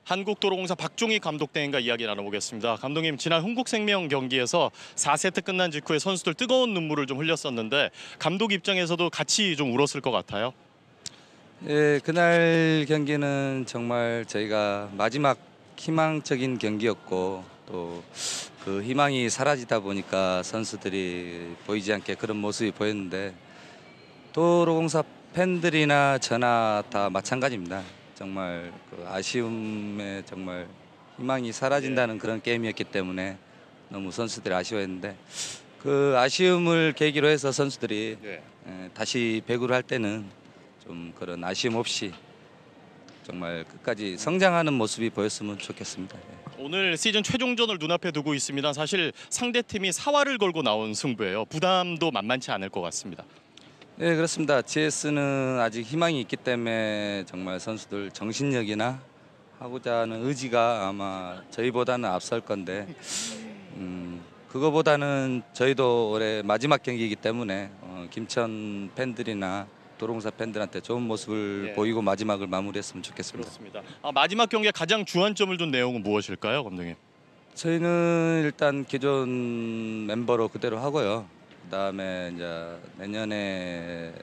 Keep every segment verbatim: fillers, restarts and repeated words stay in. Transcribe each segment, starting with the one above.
한국도로공사 박종익 감독 대행과 이야기 나눠보겠습니다. 감독님, 지난 흥국생명 경기에서 사 세트 끝난 직후에 선수들 뜨거운 눈물을 좀 흘렸었는데 감독 입장에서도 같이 좀 울었을 것 같아요. 예, 그날 경기는 정말 저희가 마지막 희망적인 경기였고 또 그 희망이 사라지다 보니까 선수들이 보이지 않게 그런 모습이 보였는데 도로공사 팬들이나 저나 다 마찬가지입니다. 정말 그 아쉬움에 정말 희망이 사라진다는 그런 게임이었기 때문에 너무 선수들이 아쉬워했는데 그 아쉬움을 계기로 해서 선수들이 네. 다시 배구를 할 때는 좀 그런 아쉬움 없이 정말 끝까지 성장하는 모습이 보였으면 좋겠습니다. 오늘 시즌 최종전을 눈앞에 두고 있습니다. 사실 상대팀이 사활을 걸고 나온 승부예요. 부담도 만만치 않을 것 같습니다. 네, 그렇습니다. 지에스는 아직 희망이 있기 때문에 정말 선수들 정신력이나 하고자 하는 의지가 아마 저희보다는 앞설 건데 음, 그거보다는 저희도 올해 마지막 경기이기 때문에 어, 김천 팬들이나 도로공사 팬들한테 좋은 모습을 예. 보이고 마지막을 마무리했으면 좋겠습니다. 그렇습니다. 아, 마지막 경기에 가장 주안점을 둔 내용은 무엇일까요, 감독님? 저희는 일단 기존 멤버로 그대로 하고요. 그다음에 이제 내년에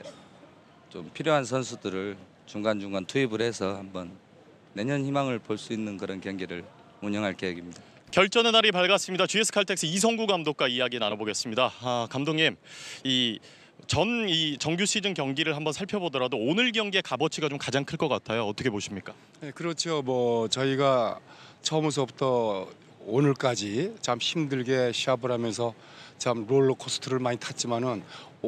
좀 필요한 선수들을 중간중간 투입을 해서 한번 내년 희망을 볼 수 있는 그런 경기를 운영할 계획입니다. 결전의 날이 밝았습니다. 지에스칼텍스 이성구 감독과 이야기 나눠보겠습니다. 아, 감독님, 이 전 이 정규 시즌 경기를 한번 살펴보더라도 오늘 경기의 값어치가 좀 가장 클 것 같아요. 어떻게 보십니까? 네, 그렇죠. 뭐 저희가 처음부터 오늘까지 참 힘들게 시합을 하면서 참 롤러코스터를 많이 탔지만은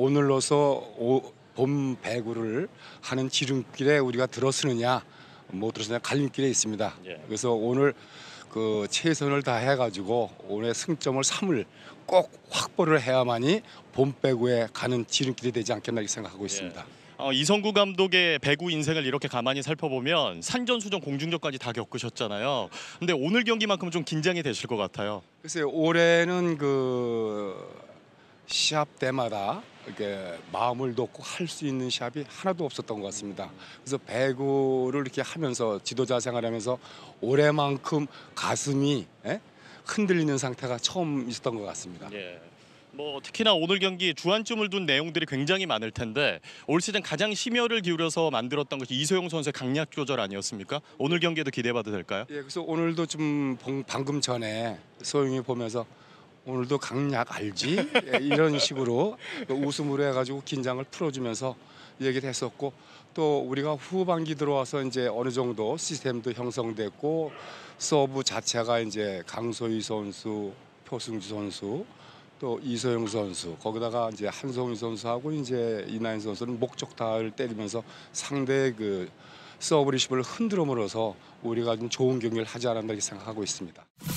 오늘로서 오, 봄 배구를 하는 지름길에 우리가 들어서느냐 못 들어서느냐 갈림길에 있습니다. 예. 그래서 오늘 그 최선을 다해 가지고 오늘 승점을 삼을 꼭 확보를 해야만이 봄 배구에 가는 지름길이 되지 않겠나 이렇게 생각하고 있습니다. 어, 이성구 감독의 배구 인생을 이렇게 가만히 살펴보면 산전수전 공중전까지 다 겪으셨잖아요. 근데 오늘 경기만큼은 좀 긴장이 되실 것 같아요. 글쎄요, 올해는 그 시합 때마다 이렇게 마음을 놓고 할 수 있는 시합이 하나도 없었던 것 같습니다. 그래서 배구를 이렇게 하면서 지도자 생활하면서 올해만큼 가슴이 예? 흔들리는 상태가 처음 있었던 것 같습니다. 예. 뭐 특히나 오늘 경기 주안점을 둔 내용들이 굉장히 많을 텐데 올 시즌 가장 심혈을 기울여서 만들었던 것이 이소영 선수의 강약 조절 아니었습니까? 오늘 경기에도 기대해봐도 될까요? 예, 그래서 오늘도 좀 봉- 방금 전에 소영이 보면서 오늘도 강약 알지? 예, 이런 식으로 웃음으로 해가지고 긴장을 풀어주면서 얘기를 했었고 또 우리가 후반기 들어와서 이제 어느 정도 시스템도 형성됐고 서브 자체가 이제 강소희 선수, 표승주 선수 또 이소영 선수 거기다가 이제 한송희 선수하고 이제 이나인 선수는 목적타를 때리면서 상대의 그 서브 리시브를 흔들어물어서 우리가 좀 좋은 경기를 하지 않았나 이렇게 생각하고 있습니다.